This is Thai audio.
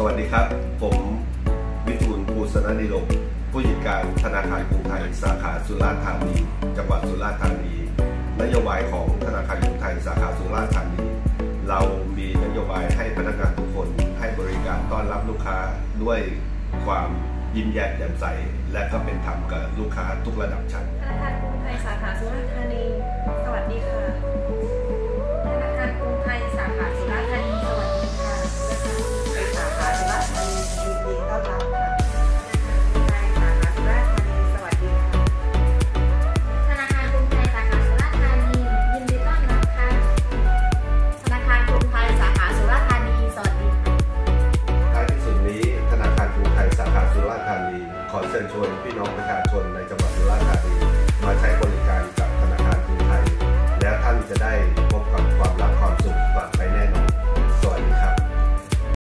วัสดีครับผมวิทูลภูสนนิรมผู้จัดการธนาคารกรุงไทยสาขาสุราษฎร์ธานีจังหวัดสุราษฎร์ธานีนโยบายของธนาคารกรุงไทยสาขาสุราษฎร์ธานีเรามีนโยบายให้พนักงานทุกคนให้บริการต้อนรับลูกค้าด้วยความยิ้มแย้มแจ่มใสและก็เป็นธรรมกับลูกค้าทุกระดับชั้นธนาคารกรุงไทยสาขาสุราษฎร์ธานีสวัสดีค่ะ